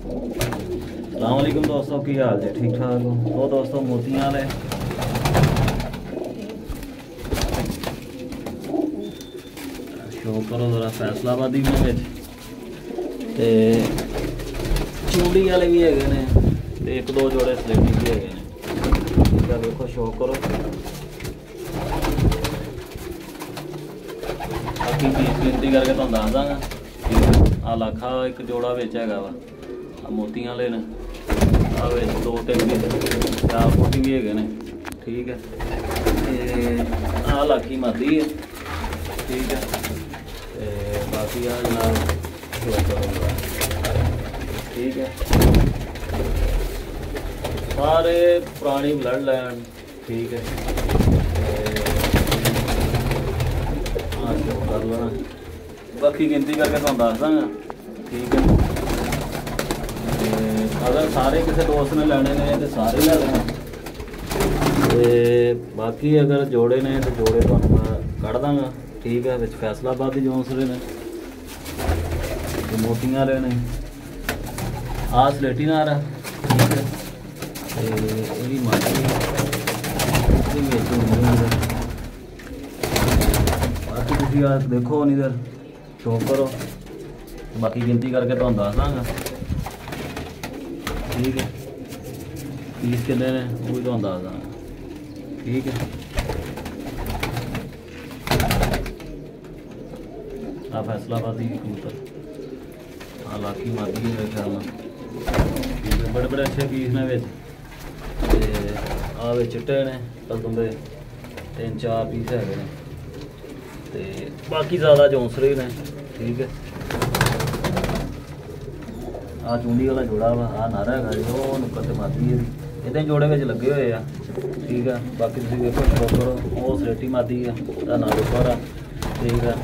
अस्सलाम वालेकुम दोस्तों, की हाल जी? ठीक ठाक हो? तो दोस्तों मोतियां वाले शो करो जरा फैसलाबादी में ते चूड़ी वाले भी है ने ते एक दो जोड़े स्लेटी भी है। ठीक है, देखो शो करो। बाकी पीस गिनती करके तुहानू दस दांगा। ठीक है, आ लाखा एक जोड़ा विच हैगा वा, मोतियां वाले ने आ विच 2-3 पीस 4 फुट भी है ने। ठीक है, आ लाखी मादी है। ठीक है, बाकी आ जनाब ठीक है, सारे पुरानी ब्लड लाइन। ठीक है, कर लेना, बाकी गिनती करके तुहानू दस दांगा। ठीक है, अगर सारे किसी दोस्त ने लेने ने तो सारे ले लेना, बाकी अगर जोड़े ने तो जोड़े तुहानू मैं कढ़ दांगा। ठीक है, विच फैसलाबादी जोंसरे ने मोतियां वाले ने आ स्लेटी नार है। ठीक है, बाकी तुम आज देखो नहीं इधर शो करो, बाकी गिनती करके तुहानू दस दांगा। ठीक है, पीस कितने ने वो भी तुहानू दस दांगा। ठीक है, आ फैसलाबादी कबूतर आ लाखी मादी मेरे ख्याल में। ठीक है, बड़े बड़े अच्छे पीस ने विच आ चिट्टे ने कलदुंबे 3-4 पीस है ते बाकी ज़्यादा जौंसरे ने। ठीक है, आ चूंडी वाला जोड़ा वा, आ नारा है जो नुक्कर ते मादी है, इतने जोड़े में लगे हुए आ। ठीक है, बाकी तुम देखो शो करो, वो स्लेटी मादी है नार ऊपर आ। ठीक है,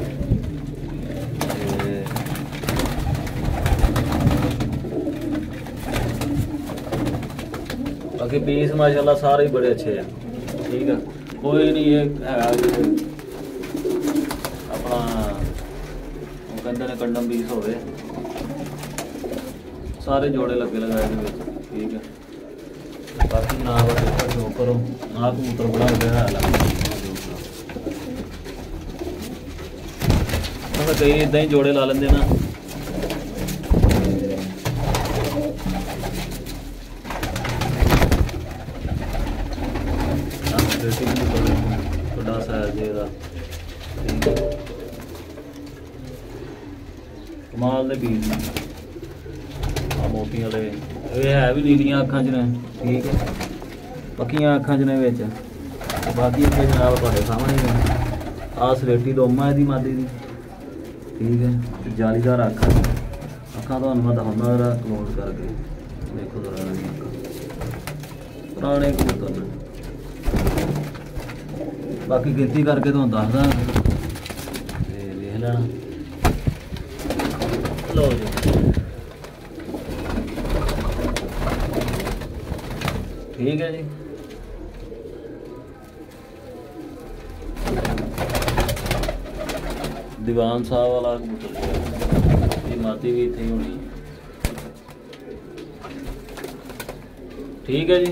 बाकी पीस माशाल्लाह सारे ही बड़े अच्छे हैं। ठीक है, कोई नहीं है अपना कहते हैं कंडम पीस हो सारे जोड़े लगे लगाए। ठीक है, बाकी ना देखो शो करो, ना कबूतर बड़ा गया कई इदा ही जोड़े ला लेंगे ना। बड़ा साइज है, ठीक है, कमाल दे पीस मोती वाले ये है भी नीलियां अखां च ने। ठीक है, पक्कियां अखां च ने विच, बाकी इतने जनाब तुहाडे सामने ने आ स्लेटी दोमा दी मादी दी। ठीक है, जालीदार अखां तुहानू मैं दिखाउंदा जरा क्लोज करके देखो जरा अखां पुराने कबूतर ने। बाकी गिनती करके तुहानू दस दां लिख लेना। लो जी, ठीक है जी। दीवान साहब वाला कबूतर ये माती भी थी होनी। ठीक है जी,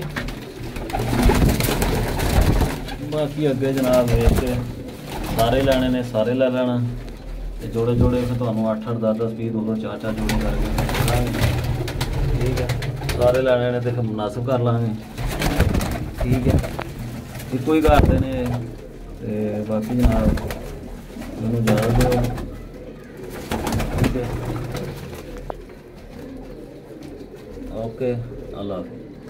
बाकी अगे जनाब वेच सारे लैने ने सारे लै लेना, जोड़े जोड़े फिर तुहानू 8-8 10-10 पीस 2-2 4-4 जोड़े करके। ठीक है, सारे लैने ने तो फिर मुनासिब कर लाँगे। ठीक है, एको ही करते ने ते बाकी जनाब मैनू इजाज़त दो। ठीक है, ओके, अल्लाह हाफ़िज़।